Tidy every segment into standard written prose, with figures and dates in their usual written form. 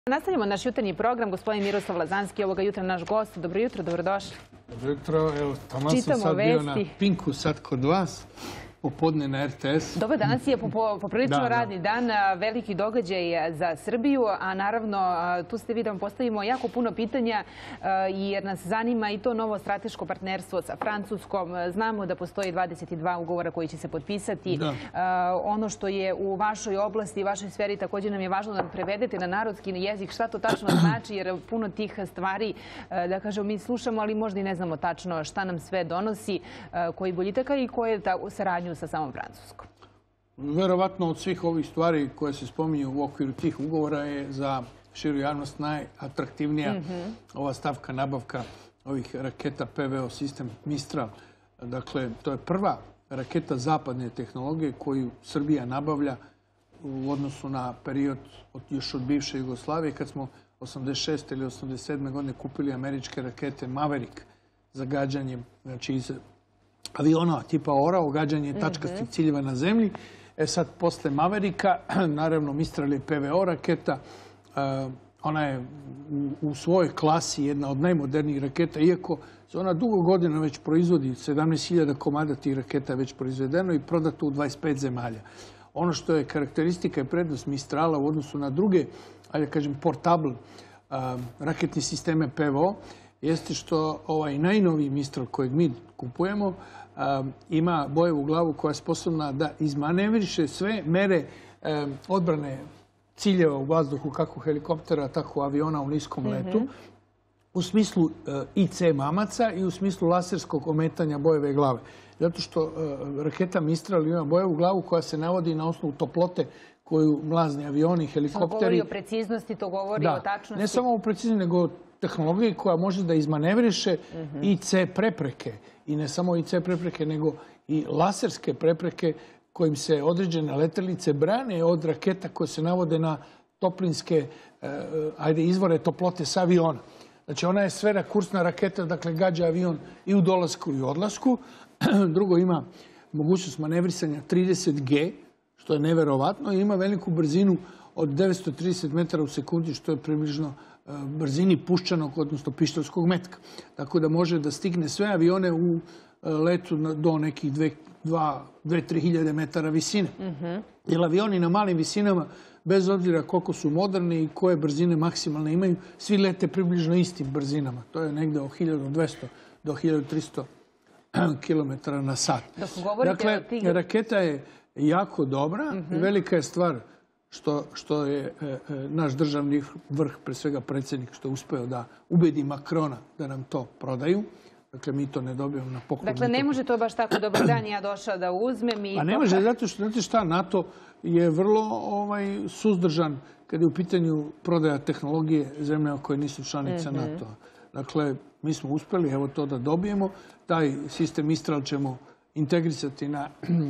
Nastavljamo naš jutarnji program. Gospodin Miroslav Lazanski, ovoga jutra naš gost. Dobro jutro, dobrodošli. Dobro jutro. Evo, tamo sam sad bio na Pinku, sad kod vas. Popodne na RTS. Dobro, danas je poprilično radni dan, veliki događaj za Srbiju, a naravno tu ste vi da vam postavimo jako puno pitanja jer nas zanima i to novo strateško partnerstvo sa Francuskom. Znamo da postoji 22 ugovora koji će se potpisati. Ono što je u vašoj oblasti i vašoj sferi također nam je važno da prevedete na narodski jezik šta to tačno znači, jer puno tih stvari, da kažemo, mi slušamo, ali možda i ne znamo tačno šta nam sve donosi, koji boljitaka i koje ta saradnju sa samom Francuskom. Verovatno od svih ovih stvari koje se spominju u okviru tih ugovora je za širu javnost najatraktivnija ova stavka nabavka ovih raketa PVO sistem Mistral. Dakle, to je prva raketa zapadne tehnologije koju Srbija nabavlja u odnosu na period još od bivše Jugoslavije, kad smo 86. ili 87. godine kupili američke rakete Maverick za gađanje, znači iz aviona tipa Orao, gađanje tačkastih ciljeva na zemlji. Sad, posle Mavericka, naravno Mistral je PVO raketa. Ona je u svojoj klasi jedna od najmodernijih raketa, iako se ona dugo godina već proizvodi. 17.000 komada tih raketa je već proizvedeno i prodato u 25 zemalja. Ono što je karakteristika i prednost Mistrala u odnosu na druge, ajde kažem, portable raketni sisteme PVO, jeste što ovaj najnoviji Mistral kojeg mi kupujemo ima bojevu glavu koja je sposobna da izmanevriše sve mere odbrane ciljeva u vazduhu, kako helikoptera, tako aviona u niskom letu, u smislu IC mamaca i u smislu laserskog ometanja bojeve glave. Zato što raketa Mistral ima bojevu glavu koja se navodi na osnovu toplote koju mlazni avioni, helikopteri... To govori o preciznosti, to govori o tačnosti. Ne samo o preciznosti, nego o tehnologiji koja može da izmanevriše IC prepreke. I ne samo IC prepreke, nego i laserske prepreke kojim se određene letelice brane od raketa koje se navode na toplinske izvore toplote sa aviona. Znači, ona je sfera kursna raketa, dakle, gađa avion i u dolasku i u odlasku. Drugo, ima mogućnost manevrisanja 30G, što je neverovatno, i ima veliku brzinu od 930 metara u sekundi, što je približno brzini puščanog, odnosno pištoljskog metka. Tako da može da stigne sve avione u letu do nekih 2-3 hiljade metara visine. Jer avioni na malim visinama, bez obzira koliko su moderni i koje brzine maksimalne imaju, svi lete približno istim brzinama. To je negde od 1200 do 1300 km na sat. Dakle, raketa je jako dobra i velika je stvar što je naš državni vrh, pre svega predsjednik, što je uspeo da ubedi Makrona da nam to prodaju. Dakle, mi to ne dobijemo na poklon. Dakle, ne može to baš tako dobar dan ja došao da uzmem i... A ne može, zato što, znate šta, NATO je vrlo suzdržan kada je u pitanju prodaja tehnologije zemlja koje nisu članice NATO-a. Dakle, mi smo uspeli, evo to da dobijemo. Taj sistem Mistral ćemo integrisati na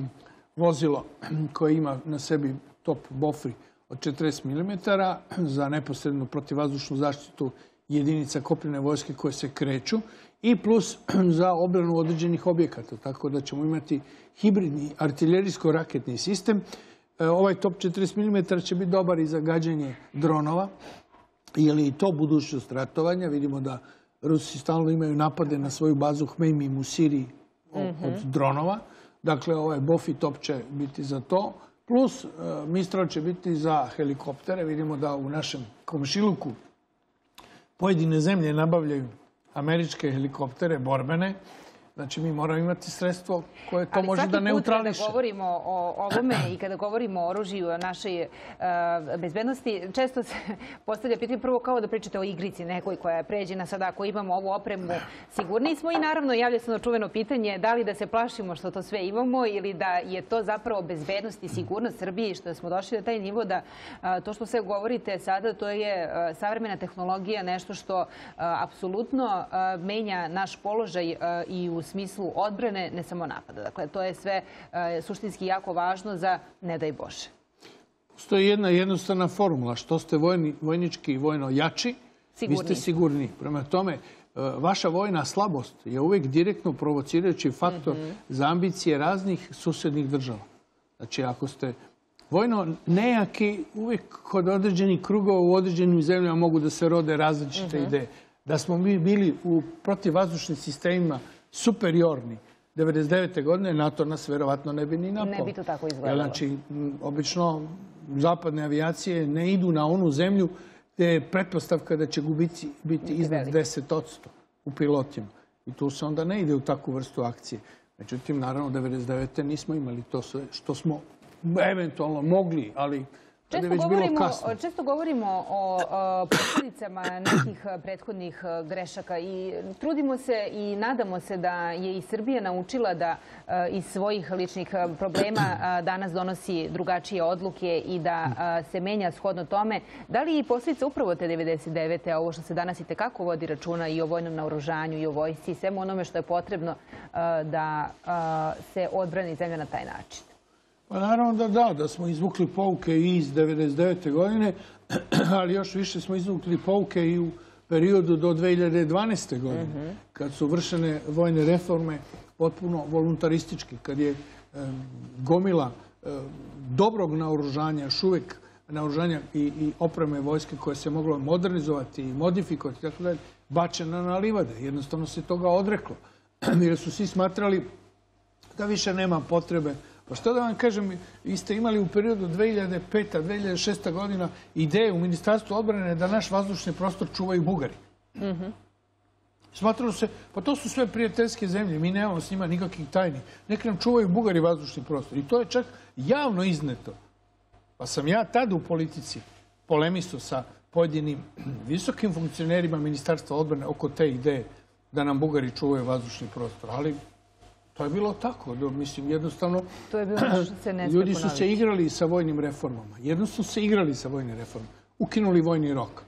vozilo koje ima na sebi top bofri od 40 mm za neposrednu protivvazdušnu zaštitu jedinica kopnene vojske koje se kreću i plus za obranu određenih objekata. Tako da ćemo imati hibridni artiljerijsko-raketni sistem. Ovaj top 40 mm će biti dobar i za gađanje dronova, jer je i to budućnost ratovanja. Vidimo da Rusi stalno imaju napade na svoju bazu Hmeimim u Siriji od dronova. Dakle, ovaj Bofi top će biti za to. Plus, Mistral će biti za helikoptere. Vidimo da u našem komšiluku pojedine zemlje nabavljaju američke helikoptere, borbene. Znači, mi moramo imati sredstvo koje to može da neutrališe. Ali svaki put kada govorimo o ovome i kada govorimo o oružju, o našoj bezbednosti, često se postavlja pitanje prvo kao da pričate o igrici nekoj koja je pređena sada. Ako imamo ovu opremu, sigurni smo i naravno javlja se na čuveno pitanje da li da se plašimo što to sve imamo ili da je to zapravo bezbednost i sigurnost Srbije i što smo došli na taj nivo da to što sve govorite sada, to je savremena tehnologija, nešto što apsolutno menja naš položaj i u smislu odbrane, ne samo napada. Dakle, to je sve suštinski jako važno za ne daj Bože. Postoji jedna jednostavna formula. Što ste vojnički i vojno jači, vi ste sigurni. Prema tome, vaša vojna slabost je uvijek direktno provocirajući faktor za ambicije raznih susednih država. Znači, ako ste vojno nejaki uvijek kod određenih krugova u određenim zemljama mogu da se rode različite ideje. Da smo mi bili u protivvazdušnim sistemima superiorni 1999. godine, NATO nas verovatno ne bi ni napao. Ne bi to tako izgledalo. Znači, obično zapadne avijacije ne idu na onu zemlju gdje je pretpostavka da će gubici biti iznad 10% u pilotima. I tu se onda ne ide u takvu vrstu akcije. Međutim, naravno, 1999. nismo imali to sve što smo eventualno mogli, ali tada je već bilo kasno. Često govorimo o posljedicama nekih prethodnih grešaka i trudimo se i nadamo se da je i Srbija naučila da iz svojih ličnih problema danas donosi drugačije odluke i da se menja shodno tome. Da li i posljedica upravo te 1999. ovo što se danas i tekako vodi računa i o vojnom naoružanju i o vojsci i svemu onome što je potrebno da se odbrani zemlja na taj način? Pa naravno da smo izvukli pouke i iz 1999. godine, ali još više smo izvukli pouke i u periodu do 2012. godine, kad su vršene vojne reforme potpuno voluntaristički, kad je gomila dobrog naoružanja, još uvijek naoružanja i opreme vojske koje se moglo modernizovati i modifikovati, tako da bačena na livade. Jednostavno se toga odreklo, jer su svi smatrali da više nema potrebe. Pa što da vam kažem, vi ste imali u periodu 2005-2006. godina ideje u Ministarstvu odbrane da naš vazdušni prostor čuvaju Bugari. Smatralo se, pa to su sve prijateljske zemlje, mi nemamo s njima nikakvih tajni. Neki nam čuvaju Bugari vazdušni prostor. I to je čak javno izneto. Pa sam ja tad u politici polemisao sa pojedinim visokim funkcionerima Ministarstva odbrane oko te ideje da nam Bugari čuvaju vazdušni prostor. Ali to je bilo tako. Mislim, jednostavno, ljudi su se igrali sa vojnim reformama. Jednostavno se igrali sa vojnim reformama. Ukinuli vojni rok.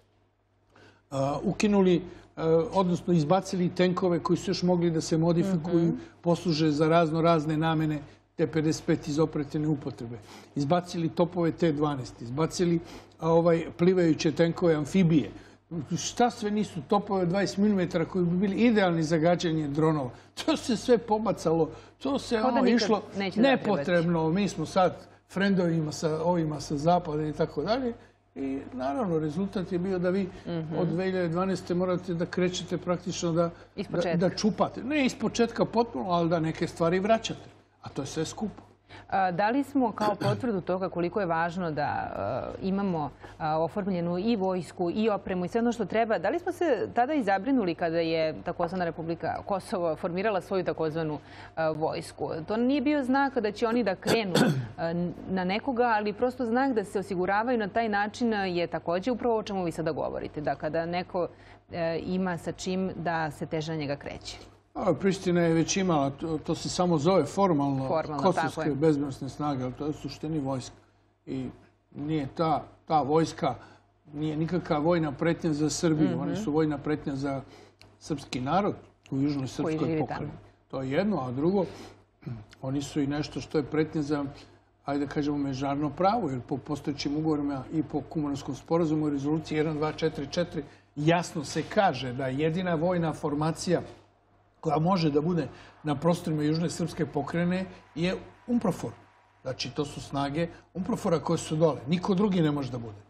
Ukinuli, odnosno izbacili tenkove koji su još mogli da se modifikuju, posluže za razne namene, T-55 iz operativne upotrebe. Izbacili topove T-12. Izbacili plivajuće tenkove amfibije. Šta sve nisu topove 20 mm koji bi bili idealni za gađanje dronova. To se sve pobacalo, to se išlo nepotrebno. Mi smo sad frendovima sa ovima sa zapada i tako dalje. I naravno, rezultat je bio da vi od 2012. morate da krećete praktično da čupate. Ne iz početka potpuno, ali da neke stvari vraćate. A to je sve skupo. Da li smo kao potvrdu toga koliko je važno da imamo oformljenu i vojsku i opremu i sve ono što treba, da li smo se tada i zabrinuli kada je takozvana Republika Kosovo formirala svoju takozvanu vojsku? To nije bio znak da će oni da krenu na nekoga, ali prosto znak da se osiguravaju na taj način je također upravo o čemu vi sada govorite, da kada neko ima sa čim da se teže na njega kreće. Priština je već imala, to se samo zove formalno kosovske bezbednosne snage, ali to je u suštini vojska. I nije ta vojska, nije nikakva vojna pretnja za Srbiju, oni su vojna pretnja za srpski narod u južnoj srpskoj pokrajini. To je jedno, a drugo, oni su i nešto što je pretnja za, ajde da kažemo, međunarodno pravo, jer po postojećim ugovorima i po Kumanovskom sporazumu u rezoluciji 1244 jasno se kaže da jedina vojna formacija koja može da bude na prostorima južne srpske pokrajine je UNPROFOR. Znači, to su snage UNPROFOR-a koje su dole. Niko drugi ne može da bude.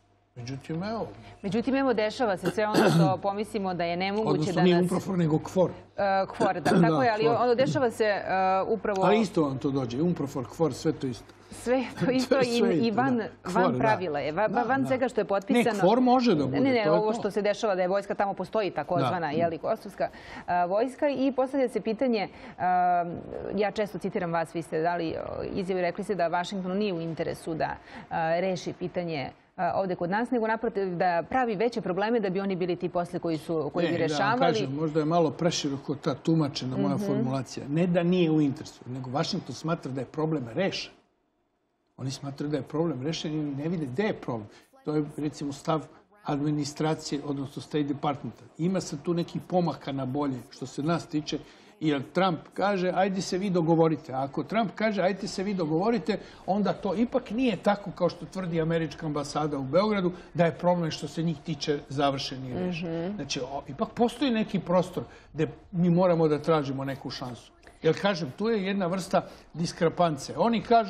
Međutim, evo, dešava se sve ono što pomislimo da je nemoguće da nas... Odnosno, nije UNPROFOR, nego KFOR. KFOR, tako je, ali ono dešava se upravo... Ali isto vam to dođe. UNPROFOR, KFOR, sve to isto. Sve to isto i van pravila je. Van svega što je potpisano... Ne, KFOR može da bude. Ne, ovo što se dešava da je vojska tamo postoji, takozvana, kosovska vojska. I postavlja se pitanje, ja često citiram vas, vi ste dali izjavu i rekli ste da Vašingtonu nije u interesu da reši pitanje ovdje kod nas, nego naprotiv da pravi veće probleme da bi oni bili ti posle koji bi rešavali. Da vam kažem, možda je malo preširoko ta tumačena moja formulacija. Ne da nije u interesu, nego Vašington smatra da je problem rešen. Oni smatraju da je problem rešen i ne vide gde je problem. To je, recimo, stav administracije, odnosno State Departmenta. Ima se tu neki pomaka na bolje, što se nas tiče, jer Trump kaže, ajde se vi dogovorite. A ako Trump kaže, ajde se vi dogovorite, onda to ipak nije tako kao što tvrdi američka ambasada u Beogradu, da je problem što se njih tiče završen i rešen. Znači, ipak postoji neki prostor gde mi moramo da tražimo neku šansu. Jer, kažem, tu je jedna vrsta diskrepance. Oni kažu,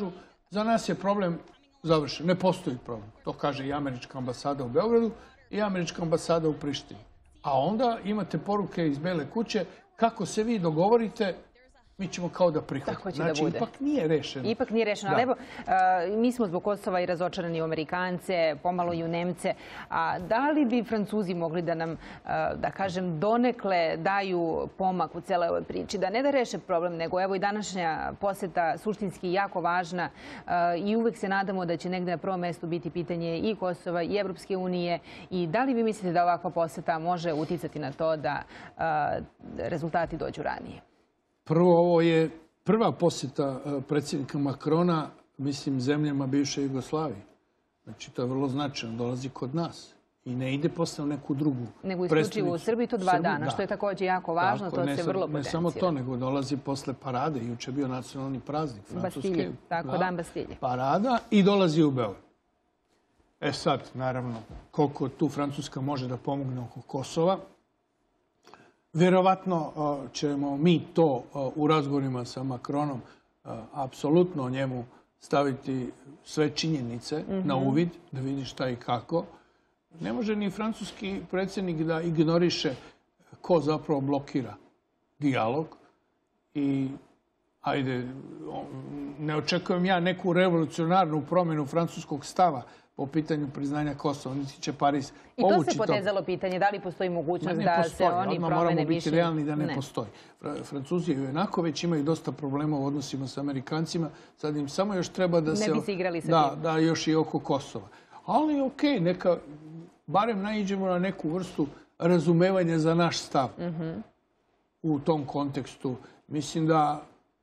Za nas je problem završen. Ne postoji problem. To kaže i američka ambasada u Beogradu i američka ambasada u Prištini. A onda imate poruke iz Bele kuće kako se vi dogovorite, mi ćemo kao da prihvatimo. Tako će znači, da bude. ipak nije rešeno. Ipak nije rešeno. Ali evo, mi smo zbog Kosova i razočarani u Amerikance, pomalo i u Nemce. A da li bi Francuzi mogli da nam, da kažem, donekle daju pomak u celoj ovoj priči? Da ne da reše problem, nego evo i današnja poseta suštinski jako važna i uvek se nadamo da će negde na prvom mestu biti pitanje i Kosova i Evropske unije. I da li vi mislite da ovakva poseta može uticati na to da rezultati dođu ranije? Prvo, ovo je prva posjeta predsjednika Makrona, mislim, zemljama bivše Jugoslavije. Znači, to je vrlo značajno. Dolazi kod nas i ne ide posle u neku drugu nego isključivo u Srbiji, to 2 dana, što je također jako važno, to se vrlo potencira. Ne samo to, nego dolazi posle parade. Juče je bio nacionalni praznik Francuske. Tako, Dan Bastilje. Parada i dolazi u Beograd. E sad, naravno, koliko tu Francuska može da pomogne oko Kosova. Vjerovatno ćemo mi to u razgovorima sa Makronom apsolutno njemu staviti sve činjenice na uvid, da vidi šta i kako. Ne može ni francuski predsjednik da ignoriše ko zapravo blokira dijalog. I, ajde, ne očekujem ja neku revolucionarnu promjenu francuskog stava po pitanju priznanja Kosova, niti će Pariz povući to. I to se potezalo pitanje, da li postoji mogućnost da se oni promene mišljenje? Moramo biti realni da ne postoji. Francuzi jednako već imaju dosta problema u odnosima sa Amerikancima. Sad im samo još treba da se... Ne bi se igrali sa tim. Da, još i oko Kosova. Ali okej, neka barem naiđemo na neku vrstu razumevanja za naš stav u tom kontekstu. Mislim da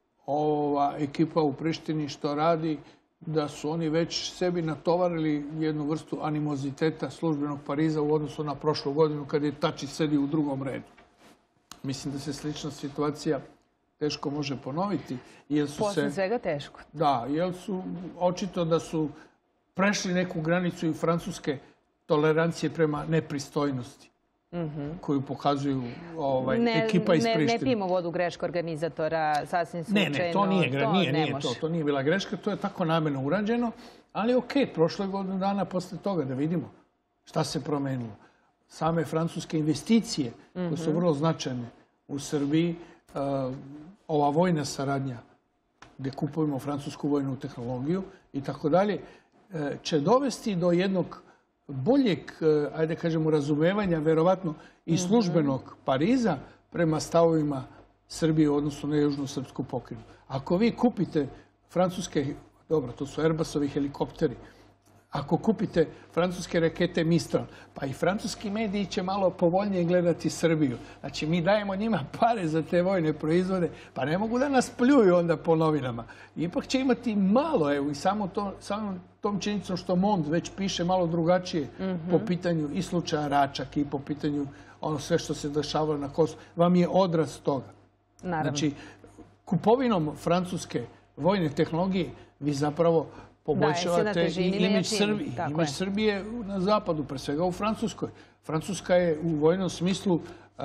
ova ekipa u Prištini što radi, da su oni već sebi natovarili jednu vrstu animoziteta službenog Pariza u odnosu na prošlu godinu kad je Tači sedio u drugom redu. Mislim da se slična situacija teško može ponoviti. Posle svega teško. Da, jer su očito da su prešli neku granicu i francuske tolerancije prema nepristojnosti koju pokazuju ekipa iz Prištine. Ne pijemo vodu greška organizatora, sasvim slučajno. Ne, to nije to. To nije bila greška, to je tako namjerno urađeno. Ali okej, prošlo je godinu dana posle toga da vidimo šta se promenilo. Same francuske investicije, koje su vrlo značajne u Srbiji, ova vojna saradnja gdje kupujemo francusku vojnu tehnologiju i tako dalje, će dovesti do jednog boljeg, ajde kažemo, razumevanja, verovatno i službenog Pariza prema stavovima Srbije u odnosu na južnu srpsku pokrajinu. Ako vi kupite francuske, dobro, to su Airbusovi helikopteri, ako kupite francuske rakete Mistral, pa i francuski mediji će malo povoljnije gledati Srbiju. Znači, mi dajemo njima pare za te vojne proizvode, pa ne mogu da nas pljuju onda po novinama. Ipak će imati malo, evo, i samo tom činjenicom što Mond već piše malo drugačije po pitanju i slučaja Račak i po pitanju ono sve što se dešavalo na Kosovu, vam je odraz toga. Znači, kupovinom francuske vojne tehnologije vi zapravo poboljšavate imidž Srbije na zapadu, pre svega u Francuskoj. Francuska je u vojnom smislu,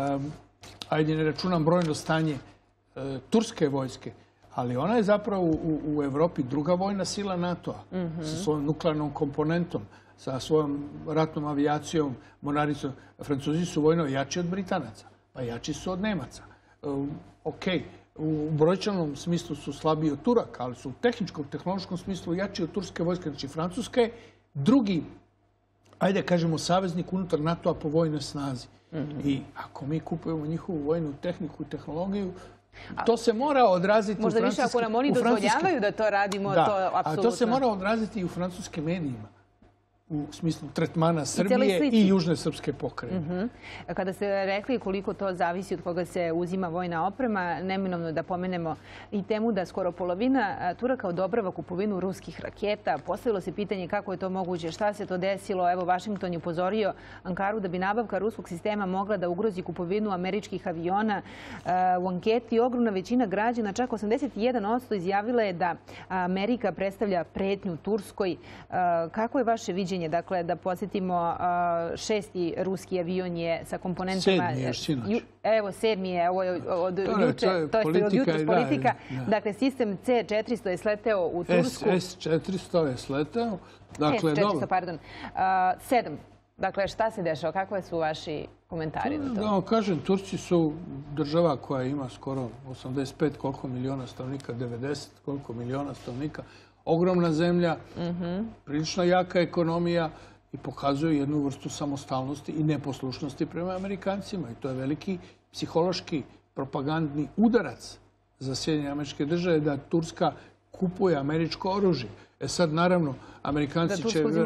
ajde ne računam brojno stanje turske vojske, ali ona je zapravo u Evropi druga vojna sila NATO-a sa svojom nuklearnom komponentom, sa svojom ratnom avijacijom, mornaricom. Francuzi su vojno jači od Britanaca, pa jači su od Nemaca. Okej. U brojčanom smislu su slabiji od Turaka, ali su u tehničkom, tehnološkom smislu jači od turske vojske. Znači, Francuska je drugi, ajde kažemo, saveznik unutar NATO-a po vojnoj snazi. I ako mi kupujemo njihovu vojnu tehniku i tehnologiju, to se mora odraziti u možda više ako nam oni dozvoljavaju da to radimo, to apsolutno. A to se mora odraziti i u francuskim medijima, u smislu tretmana Srbije i južne srpske pokrajine. Kada ste rekli koliko to zavisi od koga se uzima vojna oprema, neminovno da pomenemo i temu da skoro polovina Turaka odobrava kupovinu ruskih raketa. Postavilo se pitanje kako je to moguće, šta se to desilo. Evo, Vašington je upozorio Ankaru da bi nabavka ruskog sistema mogla da ugrozi kupovinu američkih aviona. U anketi ogromna većina građana, čak 81%, izjavila je da Amerika predstavlja pretnju Turskoj. Kako je vaše viđenje poređenje. Dakle, da posjetimo, 6. ruski avion je sa komponentama... 7. još sinoć. Evo, 7. je, ovo je od juče, to je od jutros politika. Dakle, sistem C-400 je sleteo u Tursku. S-400 je sleteo. Dakle, S-400, pardon. 7. Dakle, šta se dešava? Kakve su vaši komentari na to? Da vam kažem, Turci su država koja ima skoro 85 koliko miliona stanovnika, 90 koliko miliona stanovnika. Ogromna zemlja, prilično jaka ekonomija i pokazuju jednu vrstu samostalnosti i neposlušnosti prema Amerikancima. I to je veliki psihološki propagandni udarac za Sjedinjene Američke Države da Turska kupuje američko oružje. Sad, naravno, Amerikanci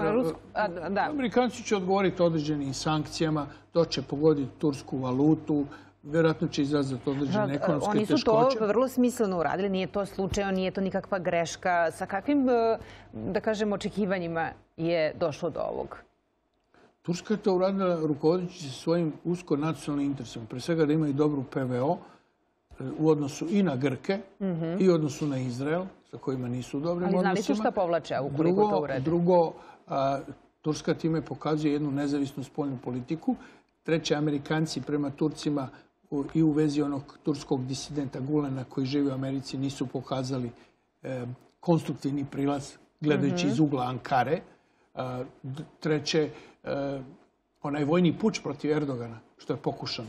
će odgovoriti određenim sankcijama, to će pogoditi tursku valutu, vjerojatno će izazvati određene ekonomske teškoće. Oni su to vrlo smisleno uradili, nije to slučajno, nije to nikakva greška. Sa kakvim, da kažem, očekivanjima je došlo do ovog? Turska je to uradila rukovodeći svojim usko nacionalnim interesom. Pre svega da imaju dobru PVO u odnosu i na Grke i u odnosu na Izrael, sa kojima nisu u dobrim odnosima. Ali znali su šta povlače ukoliko to urede? Drugo, Turska time pokazuje jednu nezavisnu spoljnu politiku. Treće, Amerikanci prema Turcima i u vezi onog turskog disidenta Gulena koji živi u Americi nisu pokazali konstruktivni prilaz gledajući iz ugla Ankare. Treće, onaj vojni puč protiv Erdogana, što je pokušan.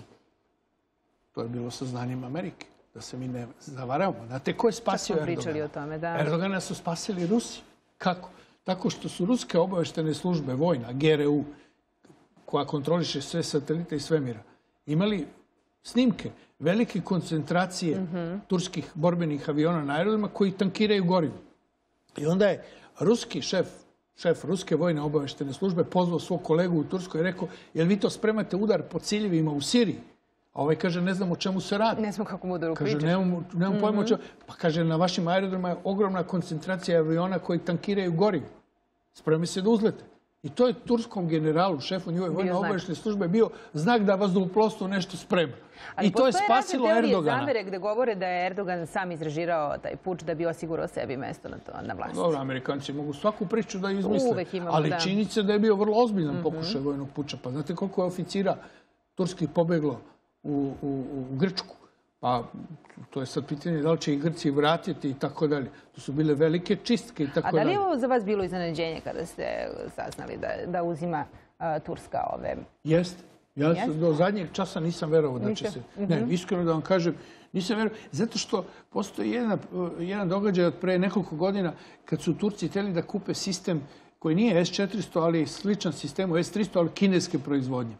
To je bilo sa znanjem Amerike, da se mi ne zavaravamo. Znate ko je spasio Erdogana? Pričali o tome, da. Erdogana su spasili Rusi. Kako? Tako što su ruske obaveštene službe, vojna, GRU, koja kontroliše sve satelite i svemira, imali snimke velike koncentracije turskih borbenih aviona na aerodromima koji tankiraju gorivo. I onda je ruski šef ruske vojne obaveštene službe pozvao svog kolegu u Turskoj i rekao, jel vi to spremate udar po ciljevima u Siriji? A ovaj kaže, ne znam o čemu se radi. Ne znam kako udaru pričaš. Kaže, nemam pojma o čemu. Pa kaže, na vašim aerodromima je ogromna koncentracija aviona koji tankiraju gorivo. Spremi se da uzlete. I to je turskom generalu, šefu njihove vojne obaveštene službe, bio znak da vazduhoplovstvo nešto sprema. I to je spasilo Erdogana. Ali postoje razne teorije zavere gde govore da je Erdogan sam izrežirao taj puč da bi osigurao sebi mesto na vlasti. Dobro, Amerikanci mogu svaku priču da izmisle. Ali činjenica da je bio vrlo ozbiljan pokušaj vojnog puča. Pa znate koliko je oficira turskih pobeglo u Grčku? Pa to je sad pitanje da li će i Grci vratiti i tako dalje. To su bile velike čistke i tako dalje. A da li je ovo za vas bilo iznenađenje kada ste saznali da uzima Turska ove... Jeste. Ja do zadnjeg časa nisam verovao da će se... Ne, iskreno da vam kažem, nisam verovao. Zato što postoji jedan događaj od pre nekoliko godina kad su Turci htjeli da kupe sistem koji nije S-400, ali je sličan sistemu S-300, ali kineske proizvodnje.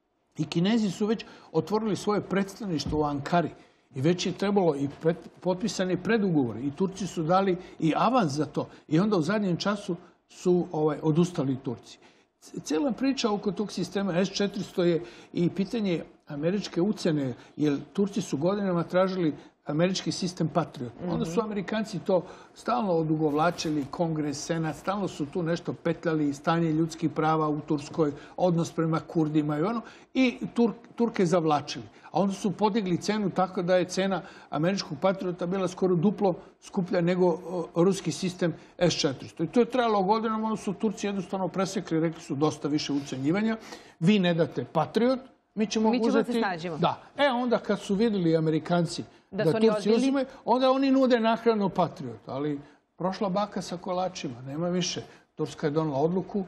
I Kinezi su već otvorili svoje predstavništvo u Ankari. I već je trebalo i potpisani predugovori. I Turci su dali i avans za to. I onda u zadnjem času su odustali Turci. Cijela priča oko tog sistema S-400 je i pitanje američke ucjene, jer Turci su godinama tražili američki sistem Patriot. Onda su Amerikanci to stalno odugovlačili, Kongres, Senat, stalno su tu nešto petljali, stanje ljudskih prava u Turskoj, odnos prema Kurdima i Turke zavlačili. A onda su podigli cenu tako da je cena američkog Patriota bila skoro duplo skuplja nego ruski sistem S-400. I to je trajalo godinama, onda su Turci jednostavno presekli, rekli su dosta više ucenjivanja. Vi ne date Patriot, mi ćemo uzeti... se snađimo. Da. Onda kad su vidjeli Amerikanci da Turci uzimaju, onda oni nude naknadno Patriot. Ali prošla baka sa kolačima, nema više. Turska je donela odluku,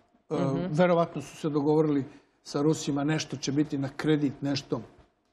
verovatno su se dogovorili sa Rusima, nešto će biti na kredit, nešto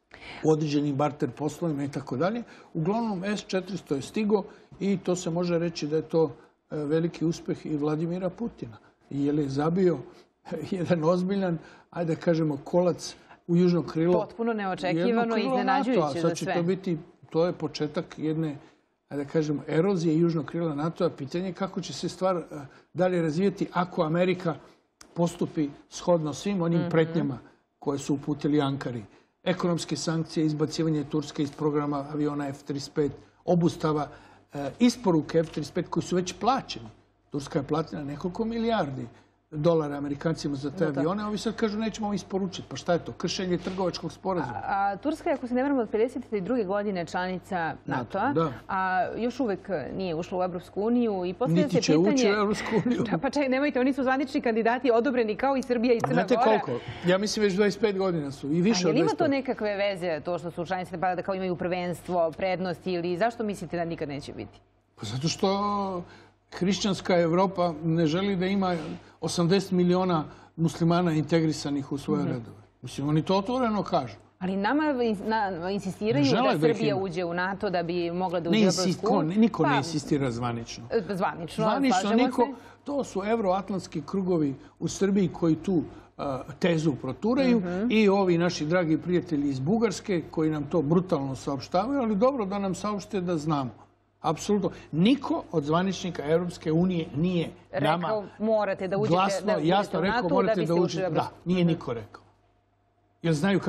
u određenim barter poslovima i tako dalje. Uglavnom S-400 je stigo i to se može reći da je to veliki uspeh i Vladimira Putina. Jer je zabio jedan ozbiljan, ajde da kažemo, kolac u južno krilo. Potpuno neočekivano i iznenađujuće za sve. To je početak jedne, ajde da kažemo, erozije južnog krila NATO-a. Pitanje je kako će se stvar dalje razvijeti ako Amerika postupi shodno svim onim pretnjama koje su uputili Ankari. Ekonomske sankcije, izbacivanje Turske iz programa aviona F-35, obustava isporuke F-35 koji su već plaćeni. Turska je platila nekoliko milijardi dolara Amerikancima za te avione, a ovi sad kažu nećemo isporučiti. Pa šta je to? Kršenje trgovačkog sporazuma. A Turska je, ako se ne vrame, od 52. godine članica NATO-a, a još uvek nije ušla u Evropsku uniju i postavlja se pitanje... Niti će ući u Evropsku uniju. Pa čaj, nemojte, oni su zvanični kandidati, odobreni kao i Srbija i Crna Gora. Znate koliko? Ja mislim već 25 godina su i više od 25. A je li ima to nekakve veze, to što su članice, da kao imaju prvenstvo, prednost ili zašto mislite da nikad neće biti? Pa zato što hrišćanska Evropa ne želi da ima 80 miliona muslimana integrisanih u svoje redove. Mislim, oni to otvoreno kažu. Ali nama insistiraju da Srbija uđe u NATO da bi mogla da uđe u Evropsku uniju. Niko ne insistira zvanično. Zvanično, niko. To su evroatlantski krugovi u Srbiji koji tu tezu proturaju i ovi naši dragi prijatelji iz Bugarske koji nam to brutalno saopštavaju, ali dobro da nam saopšte da znamo. Apsolutno. Niko od zvaničnika Evropske unije nije nama glasno, jasno rekao morate da uđete. Da, nije niko rekao. Jer znaju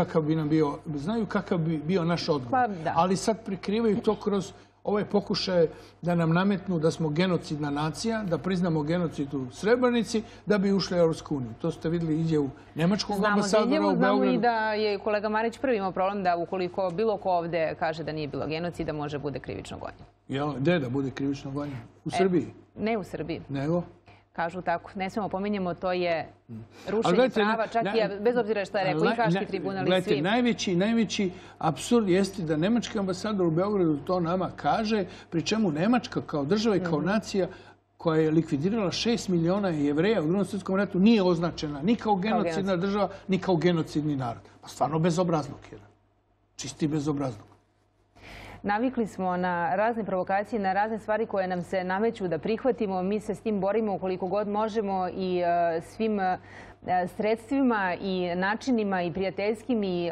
kakav bi bio naš odgovor. Ali sad prikrivaju to kroz ove pokušaje da nam nametnu da smo genocidna nacija, da priznamo genocid u Srebrenici, da bi ušli u Evropsku uniju. To ste vidjeli izjavu nemačkog ambasadora u Beogradu. Znamo i da je kolega Marić prvi imao problem da ukoliko bilo ko ovde kaže da nije bilo genocida, može bude krivično gonjen. Gde da bude krivično gonjen? U Srbiji? Ne u Srbiji. Nego? Kažu tako. Ne smemo pominjemo, to je rušenje prava, čak i bez obzira što je rekao i Haški tribunal i svi. Najveći apsurd jeste da nemački ambasador u Beogradu to nama kaže, pri čemu Nemačka kao država i kao nacija koja je likvidirala 6 miliona Jevreja u Drugom svjetskom ratu nije označena ni kao genocidna država, ni kao genocidni narod. Pa stvarno bezobrazluk jedan. Čisti bezobrazluk. Navikli smo na razne provokacije, na razne stvari koje nam se nameću da prihvatimo. Mi se s tim borimo ukoliko god možemo i svim sredstvima i načinima i prijateljskim i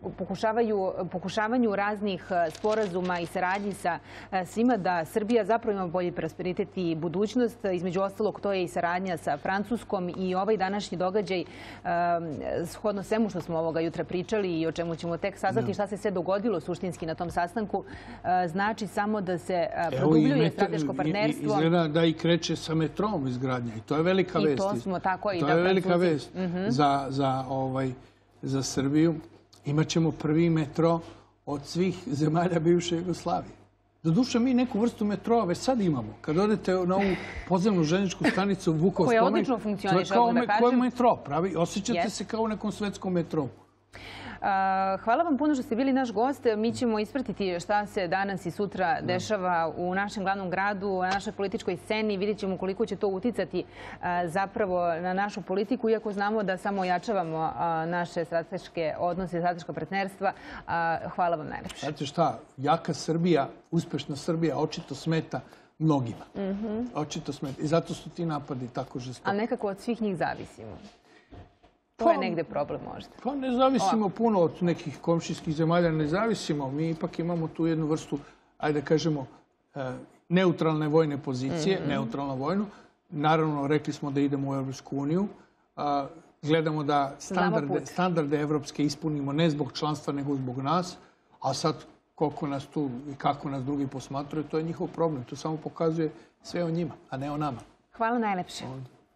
pokušavanju raznih sporazuma i saradnji sa svima da Srbija zapravo ima bolji prosperitet i budućnost. Između ostalog, to je i saradnja sa Francuskom i ovaj današnji događaj, shodno svemu što smo ovoga jutra pričali i o čemu ćemo tek saznati šta se sve dogodilo suštinski na tom sastanku, znači samo da se produbljuje strateško partnerstvo. Izgleda da i kreće sa metrom izgradnja i to je velika vest. I to smo tako i da Francuzi za Srbiju. Imaćemo prvi metro od svih zemalja bivše Jugoslavije. Doduše, mi neku vrstu metroa već sad imamo. Kad odete na ovu podzemnu željezničku stanicu Vukov spomenik, koja odlično funkcioniše, to je kao metro, pravi. Osjećate se kao u nekom svetskom metrovu. Hvala vam puno što ste bili naš gost. Mi ćemo ispratiti šta se danas i sutra dešava u našem glavnom gradu, na našoj političkoj sceni. Vidjet ćemo koliko će to uticati zapravo na našu politiku, iako znamo da samo ojačavamo naše strateške odnose, strateška partnerstva. Hvala vam najlepše. Znate šta, jaka Srbija, uspešna Srbija očito smeta mnogima. Očito smeta. I zato su ti napadi tako žestoki. Ali nekako od svih njih zavisimo. To je negde problem možda. Pa ne zavisimo puno od nekih komšijskih zemalja, ne zavisimo. Mi ipak imamo tu jednu vrstu, ajde da kažemo, neutralne vojne pozicije, neutralno vojnu. Naravno, rekli smo da idemo u Evropsku uniju. Gledamo da standarde evropske ispunimo ne zbog članstva, nego zbog nas. A sad, koliko nas tu i kako nas drugi posmatraju, to je njihov problem. To samo pokazuje sve o njima, a ne o nama. Hvala najlepše.